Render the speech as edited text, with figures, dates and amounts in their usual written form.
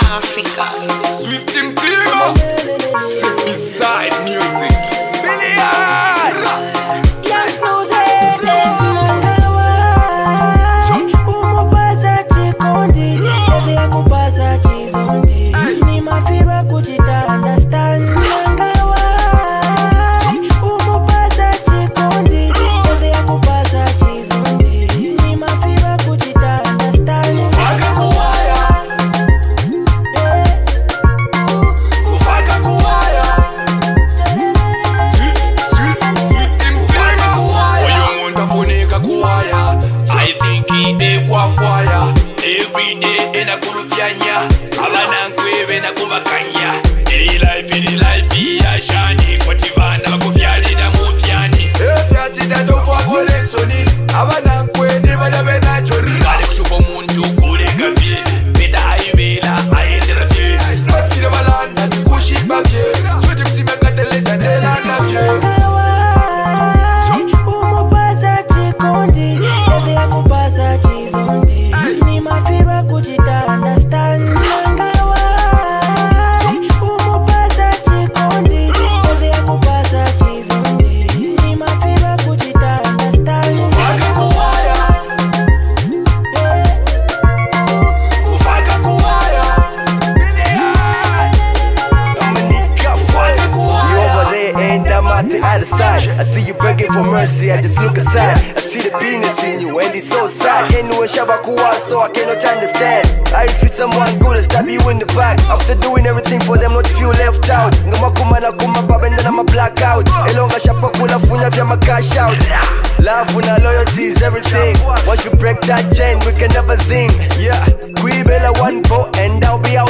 Africa. Sweet Tim Tigo, sit beside music. Billy Yes, no say umupasa chikondi eve yakupasa chizondi ni mafirwa kuchita understand nangawa umupasa chikondi eve yakupasa chizondi ni mafirwa kuchita understand ufaka kuwaya, ufaka kuwaya. Sweet Tim Tigo, oyo muntu afunika kuwaya. I think ide kwa fire. Every day ena kulufyanya. Abana nkwebe na kubakanya. Ili life ya shani. Kwati bana bakufyalira mufyani. Efyati tatofu akole nsoni. Abana nkwebe badabe na choni. Kale kushupa omuntu kulega vye. Beta ayibela ayendera vye. Notire balanda tikushipa vye. Swete mtime kateleza delanda vye. umupasa chikondi eve yakupasa chizondi ni mafirwa kuchita understand nangawa umupasa chikondi eve yakupasa chizondi ni mafirwa kuchita understand Ufaka kuwaya, ufaka kuwaya. You over there and I'm at the other side. I see you begging for mercy, I just look aside. I see the bitterness in you and it's so sad. Can't do a shabakuwa, so I cannot understand. How you treat someone good and stab you in the back after doing everything for them, not to feel left out. Ngama kumana kumababa and then I'm a blackout. Elonga shapakula funya vya cash out. Love and loyalty is everything. Once you break that chain, we can never sing. Yeah, we bella one boat and I'll be out